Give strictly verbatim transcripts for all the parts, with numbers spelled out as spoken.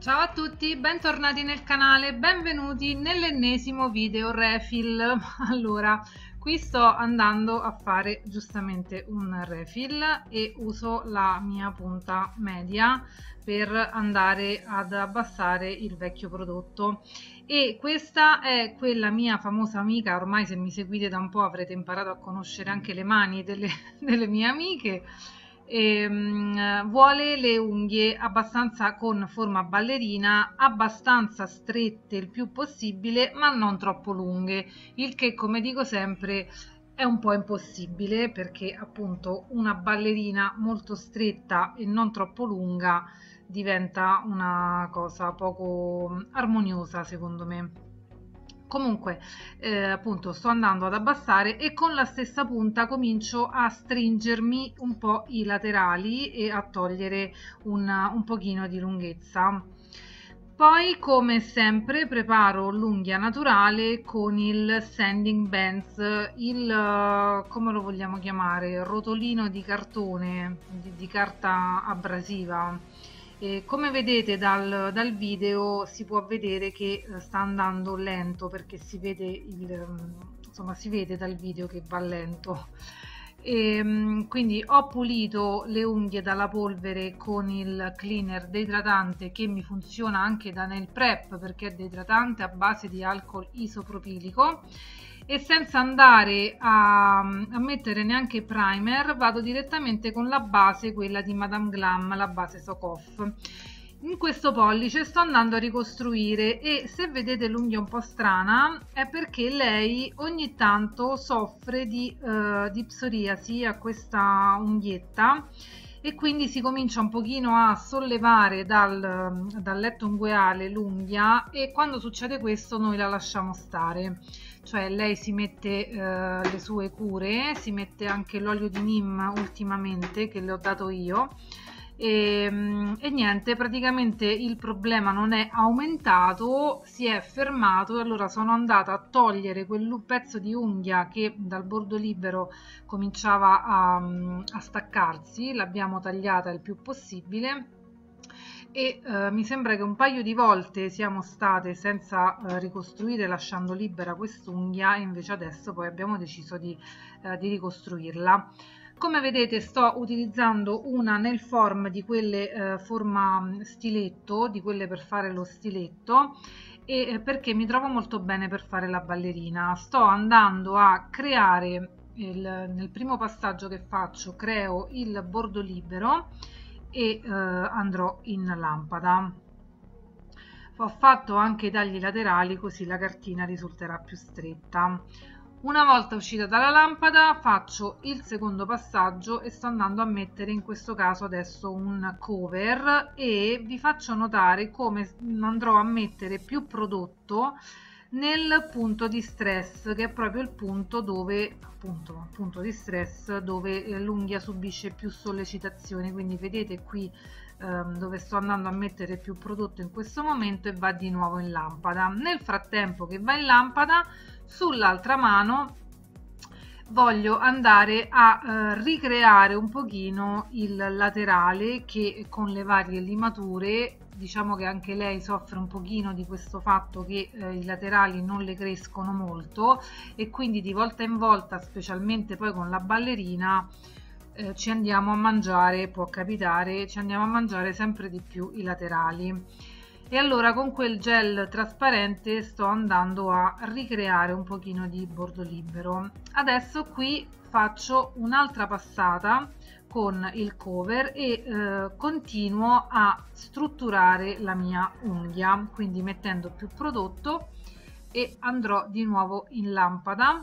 Ciao a tutti, bentornati nel canale, benvenuti nell'ennesimo video refill. Allora, qui sto andando a fare giustamente un refill e uso la mia punta media per andare ad abbassare il vecchio prodotto. E questa è quella mia famosa amica, ormai se mi seguite da un po' avrete imparato a conoscere anche le mani delle, delle mie amiche. E, um, vuole le unghie abbastanza con forma ballerina, abbastanza strette il più possibile, ma non troppo lunghe, il che, come dico sempre, è un po' impossibile perché appunto una ballerina molto stretta e non troppo lunga diventa una cosa poco armoniosa, secondo me. Comunque, eh, appunto, sto andando ad abbassare e con la stessa punta comincio a stringermi un po' i laterali e a togliere un, un pochino di lunghezza. Poi, come sempre, preparo l'unghia naturale con il sanding bands, il, come lo vogliamo chiamare, rotolino di cartone, di, di carta abrasiva. E come vedete dal, dal video si può vedere che sta andando lento perché si vede, il, insomma, si vede dal video che va lento. E, quindi ho pulito le unghie dalla polvere con il cleaner deidratante che mi funziona anche da nail prep perché è deidratante a base di alcol isopropilico, e senza andare a, a mettere neanche primer vado direttamente con la base, quella di Madame Glam, la base Soak Off. In questo pollice sto andando a ricostruire e se vedete l'unghia un po' strana è perché lei ogni tanto soffre di, uh, di psoriasi a questa unghietta e quindi si comincia un pochino a sollevare dal, dal letto ungueale l'unghia, e quando succede questo noi la lasciamo stare. Cioè lei si mette eh, le sue cure, si mette anche l'olio di Neem ultimamente che le ho dato io e, e niente, praticamente il problema non è aumentato, si è fermato, e allora sono andata a togliere quel pezzo di unghia che dal bordo libero cominciava a, a staccarsi, l'abbiamo tagliata il più possibile. E eh, mi sembra che un paio di volte siamo state senza eh, ricostruire, lasciando libera quest'unghia, e invece adesso poi abbiamo deciso di, eh, di ricostruirla. Come vedete sto utilizzando una nail form di quelle eh, forma stiletto, di quelle per fare lo stiletto, e eh, perché mi trovo molto bene per fare la ballerina. Sto andando a creare, il, nel primo passaggio che faccio creo il bordo libero e eh, andrò in lampada. Ho fatto anche i tagli laterali così la cartina risulterà più stretta. Una volta uscita dalla lampada faccio il secondo passaggio e sto andando a mettere in questo caso adesso un cover, e vi faccio notare come andrò a mettere più prodotto nel punto di stress, che è proprio il punto dove appunto punto di stress dove l'unghia subisce più sollecitazioni. Quindi vedete qui ehm, dove sto andando a mettere più prodotto in questo momento, e va di nuovo in lampada. Nel frattempo che va in lampada, sull'altra mano voglio andare a eh, ricreare un pochino il laterale che con le varie limature, diciamo che anche lei soffre un pochino di questo fatto che eh, i laterali non le crescono molto, e quindi di volta in volta, specialmente poi con la ballerina, eh, ci andiamo a mangiare, può capitare, ci andiamo a mangiare sempre di più i laterali. E allora con quel gel trasparente sto andando a ricreare un pochino di bordo libero. Adesso qui faccio un'altra passata con il cover e eh, continuo a strutturare la mia unghia, quindi mettendo più prodotto, e andrò di nuovo in lampada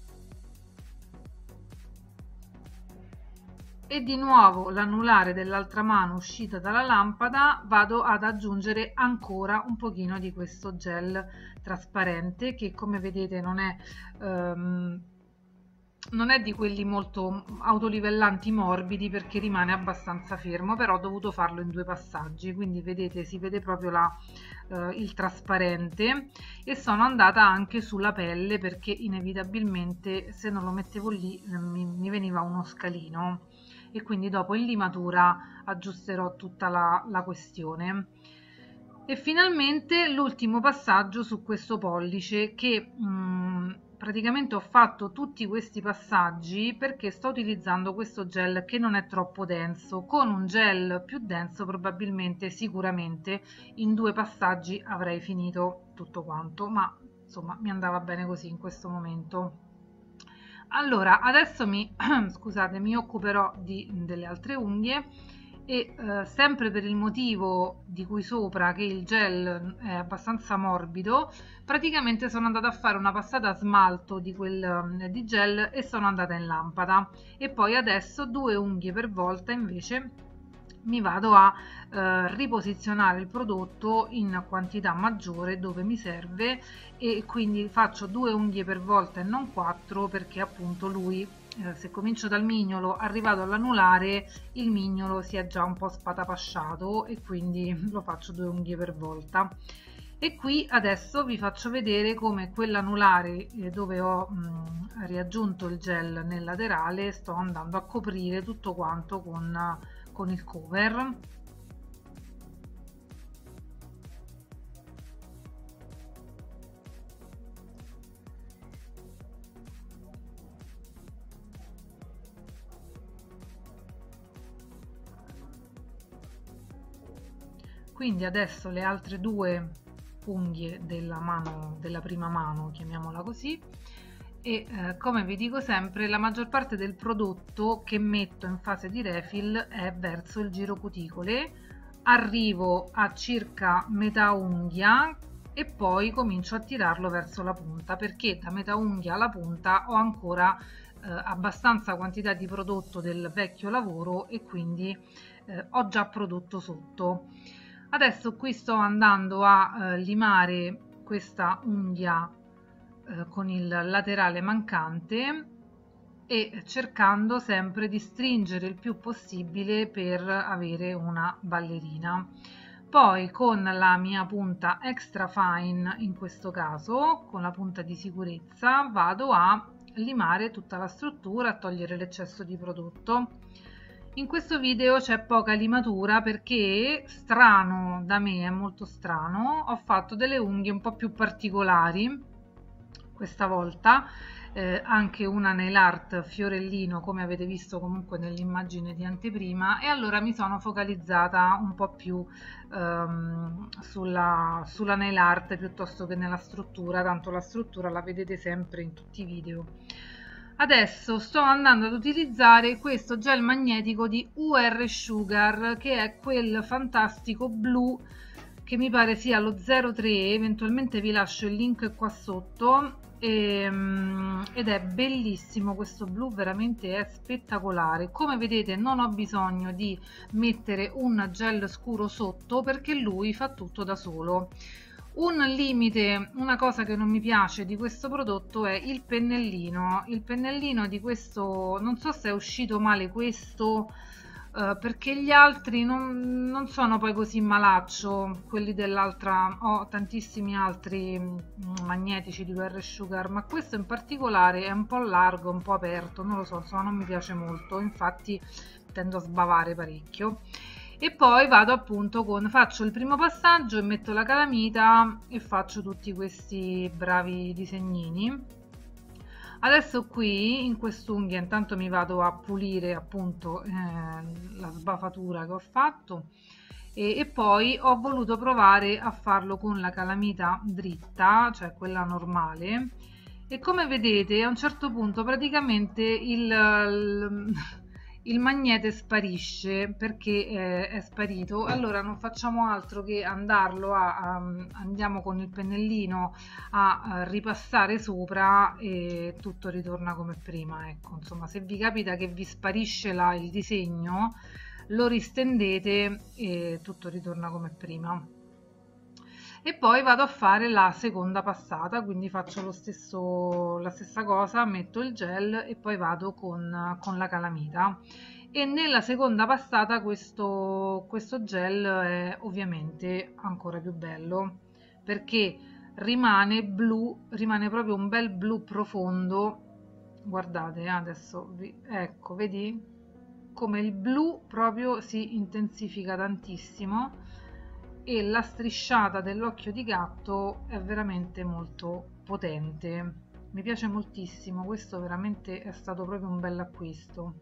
e di nuovo l'anulare dell'altra mano uscita dalla lampada vado ad aggiungere ancora un pochino di questo gel trasparente che, come vedete, non è um, non è di quelli molto autolivellanti morbidi perché rimane abbastanza fermo, però ho dovuto farlo in due passaggi, quindi vedete, si vede proprio la, eh, il trasparente. E sono andata anche sulla pelle perché inevitabilmente se non lo mettevo lì eh, mi, mi veniva uno scalino, e quindi dopo in limatura aggiusterò tutta la, la questione. E finalmente l'ultimo passaggio su questo pollice che mh, praticamente ho fatto tutti questi passaggi perché sto utilizzando questo gel che non è troppo denso. Con un gel più denso probabilmente, sicuramente in due passaggi avrei finito tutto quanto, ma insomma mi andava bene così in questo momento. Allora, adesso mi, scusate, mi occuperò di, delle altre unghie e eh, sempre per il motivo di cui sopra, che il gel è abbastanza morbido, praticamente sono andata a fare una passata a smalto di quel eh, di gel e sono andata in lampada. E poi adesso due unghie per volta invece mi vado a eh, riposizionare il prodotto in quantità maggiore dove mi serve, e quindi faccio due unghie per volta e non quattro, perché appunto lui eh, se comincio dal mignolo arrivato all'anulare il mignolo si è già un po' spatapasciato e quindi lo faccio due unghie per volta. E qui adesso vi faccio vedere come quell'anulare eh, dove ho mh, riaggiunto il gel nel laterale sto andando a coprire tutto quanto con, con il cover. Quindi adesso le altre due unghie della mano, della prima mano, chiamiamola così, e eh, come vi dico sempre, la maggior parte del prodotto che metto in fase di refill è verso il giro cuticole, arrivo a circa metà unghia e poi comincio a tirarlo verso la punta, perché da metà unghia alla punta ho ancora eh, abbastanza quantità di prodotto del vecchio lavoro e quindi eh, ho già prodotto sotto. Adesso qui sto andando a eh, limare questa unghia eh, con il laterale mancante e cercando sempre di stringere il più possibile per avere una ballerina. Poi con la mia punta extra fine, in questo caso con la punta di sicurezza, vado a limare tutta la struttura, a togliere l'eccesso di prodotto. In questo video c'è poca limatura perché, strano da me, è molto strano, ho fatto delle unghie un po' più particolari questa volta, eh, anche una nail art fiorellino come avete visto comunque nell'immagine di anteprima, e allora mi sono focalizzata un po' più ehm, sulla, sulla nail art piuttosto che nella struttura, tanto la struttura la vedete sempre in tutti i video. Adesso sto andando ad utilizzare questo gel magnetico di U R Sugar, che è quel fantastico blu che mi pare sia lo zero tre, eventualmente vi lascio il link qua sotto, e, ed è bellissimo questo blu, veramente è spettacolare. Come vedete non ho bisogno di mettere un gel scuro sotto perché lui fa tutto da solo. Un limite, una cosa che non mi piace di questo prodotto è il pennellino. Il pennellino di questo, non so se è uscito male questo, eh, perché gli altri non, non sono poi così malaccio, quelli dell'altra, ho tantissimi altri mm, magnetici di U R Sugar, ma questo in particolare è un po' largo, un po' aperto, non lo so, insomma non mi piace molto, infatti tendo a sbavare parecchio. E poi vado appunto con, faccio il primo passaggio e metto la calamita e faccio tutti questi bravi disegnini. Adesso qui in quest'unghia intanto mi vado a pulire appunto eh, la sbafatura che ho fatto, e, e poi ho voluto provare a farlo con la calamita dritta, cioè quella normale, e come vedete a un certo punto praticamente il, il il magnete sparisce, perché eh, è sparito. Allora non facciamo altro che andarlo a, a andiamo con il pennellino a, a ripassare sopra e tutto ritorna come prima. Ecco, insomma, se vi capita che vi sparisce là il disegno, lo ristendete e tutto ritorna come prima. E poi vado a fare la seconda passata, quindi faccio lo stesso, la stessa cosa, metto il gel e poi vado con, con la calamita. E nella seconda passata questo, questo gel è ovviamente ancora più bello, perché rimane blu, rimane proprio un bel blu profondo. Guardate, adesso vi, ecco, vedi come il blu proprio si intensifica tantissimo. e la strisciata dell'occhio di gatto è veramente molto potente, mi piace moltissimo, questo veramente è stato proprio un bel acquisto.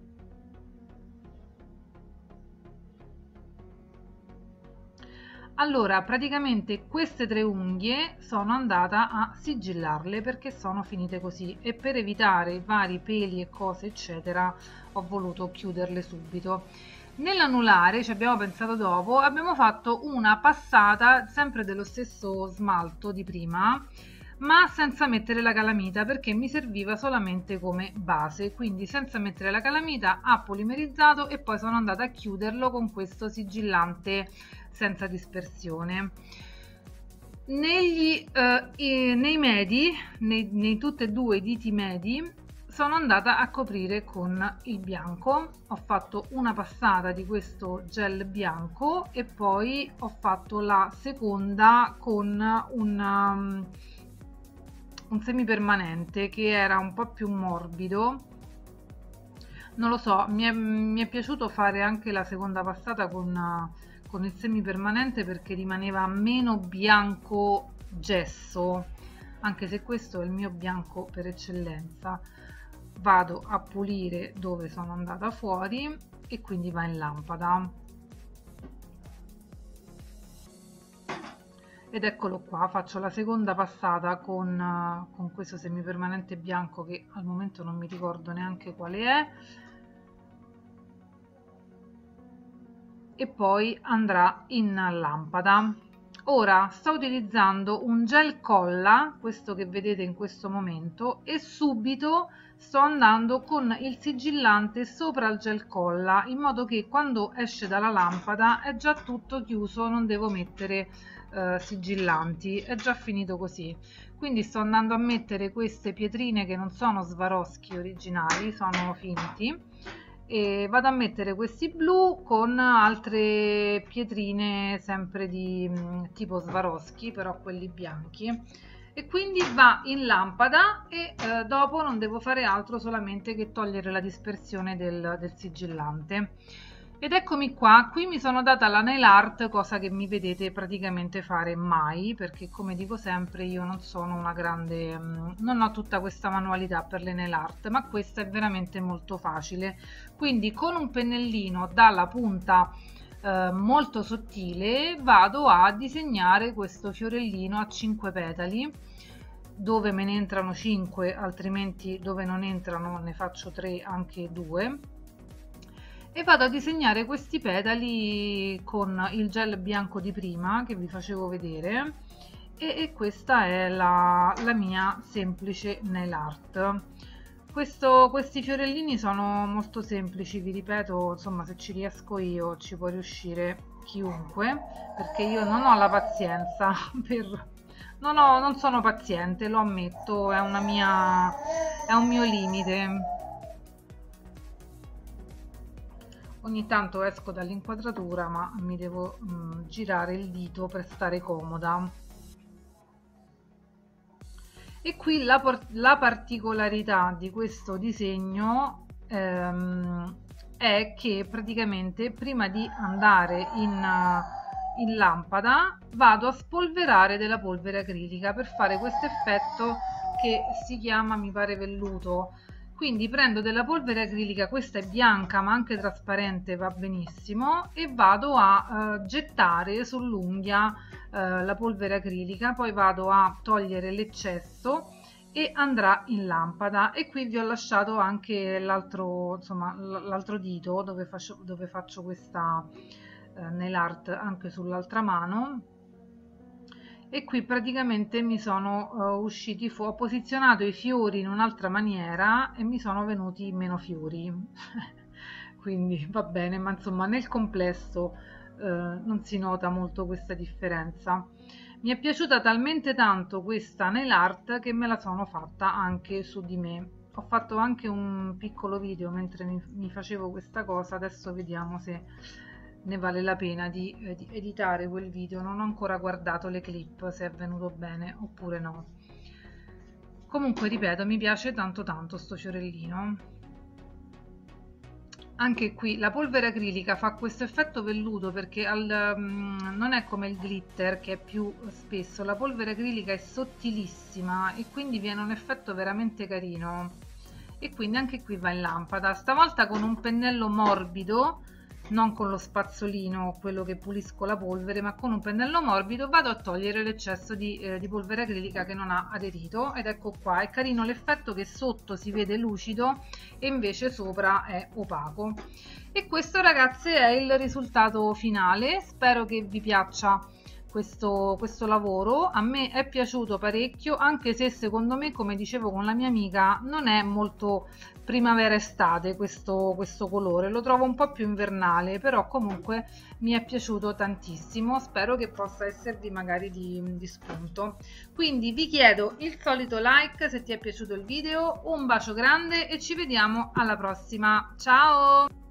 Allora, praticamente queste tre unghie sono andata a sigillarle perché sono finite così, e per evitare vari peli e cose eccetera ho voluto chiuderle subito. Nell'anulare, ci abbiamo pensato dopo, abbiamo fatto una passata sempre dello stesso smalto di prima, ma senza mettere la calamita perché mi serviva solamente come base, quindi senza mettere la calamita ha polimerizzato e poi sono andata a chiuderlo con questo sigillante senza dispersione. Negli, eh, nei medi, nei, nei tutti e due i diti medi, sono andata a coprire con il bianco. Ho fatto una passata di questo gel bianco e poi ho fatto la seconda con un, um, un semipermanente che era un po' più morbido. Non lo so, mi è, mi è piaciuto fare anche la seconda passata con, uh, con il semipermanente perché rimaneva meno bianco gesso, anche se questo è il mio bianco per eccellenza. Vado a pulire dove sono andata fuori e quindi va in lampada. Ed eccolo qua, faccio la seconda passata con, uh, con questo semipermanente bianco che al momento non mi ricordo neanche quale è, e poi andrà in lampada. Ora sto utilizzando un gel colla, questo che vedete in questo momento, e subito sto andando con il sigillante sopra il gel colla in modo che quando esce dalla lampada è già tutto chiuso, non devo mettere eh, sigillanti, è già finito così. Quindi sto andando a mettere queste pietrine che non sono Swarovski originali, sono finti, e vado a mettere questi blu con altre pietrine sempre di mh, tipo Swarovski, però quelli bianchi, e quindi va in lampada e eh, dopo non devo fare altro solamente che togliere la dispersione del, del sigillante. Ed eccomi qua, qui mi sono data la nail art, cosa che mi vedete praticamente fare mai, perché come dico sempre io non sono una grande, non ho tutta questa manualità per le nail art, ma questa è veramente molto facile. Quindi con un pennellino dalla punta eh, molto sottile vado a disegnare questo fiorellino a cinque petali, dove me ne entrano cinque, altrimenti dove non entrano ne faccio tre, anche due, e vado a disegnare questi petali con il gel bianco di prima che vi facevo vedere, e, e questa è la, la mia semplice nail art. Questo, questi fiorellini sono molto semplici, vi ripeto, insomma, se ci riesco io ci può riuscire chiunque, perché io non ho la pazienza per... non, ho, non sono paziente, lo ammetto, è una mia, è un mio limite. Ogni tanto esco dall'inquadratura, ma mi devo mh, girare il dito per stare comoda. E qui la, la particolarità di questo disegno ehm, è che praticamente prima di andare in, in lampada vado a spolverare della polvere acrilica per fare questo effetto che si chiama, mi pare, velluto. Quindi prendo della polvere acrilica, questa è bianca ma anche trasparente, va benissimo, e vado a eh, gettare sull'unghia eh, la polvere acrilica, poi vado a togliere l'eccesso e andrà in lampada. E qui vi ho lasciato anche l'altro, insomma, l'altro dito dove faccio, dove faccio questa eh, nail art anche sull'altra mano. E qui praticamente mi sono uh, usciti fuori, ho posizionato i fiori in un'altra maniera e mi sono venuti meno fiori quindi va bene, ma insomma nel complesso uh, non si nota molto questa differenza. Mi è piaciuta talmente tanto questa nail art che me la sono fatta anche su di me. Ho fatto anche un piccolo video mentre mi, mi facevo questa cosa, adesso vediamo se ne vale la pena di, eh, di editare quel video. Non ho ancora guardato le clip se è venuto bene oppure no. Comunque ripeto, mi piace tanto tanto sto fiorellino. Anche qui la polvere acrilica fa questo effetto velluto perché al, um, non è come il glitter che è più spesso, la polvere acrilica è sottilissima e quindi viene un effetto veramente carino. E quindi anche qui va in lampada, stavolta con un pennello morbido, non con lo spazzolino, quello che pulisco la polvere, ma con un pennello morbido vado a togliere l'eccesso di, eh, di polvere acrilica che non ha aderito, ed ecco qua, è carino l'effetto che sotto si vede lucido e invece sopra è opaco. E questo, ragazze, è il risultato finale. Spero che vi piaccia questo, questo lavoro. A me è piaciuto parecchio, anche se secondo me, come dicevo con la mia amica, non è molto primavera estate questo, questo colore, lo trovo un po' più invernale, però comunque mi è piaciuto tantissimo. Spero che possa esservi magari di, di spunto. Quindi vi chiedo il solito like se ti è piaciuto il video, un bacio grande e ci vediamo alla prossima. Ciao!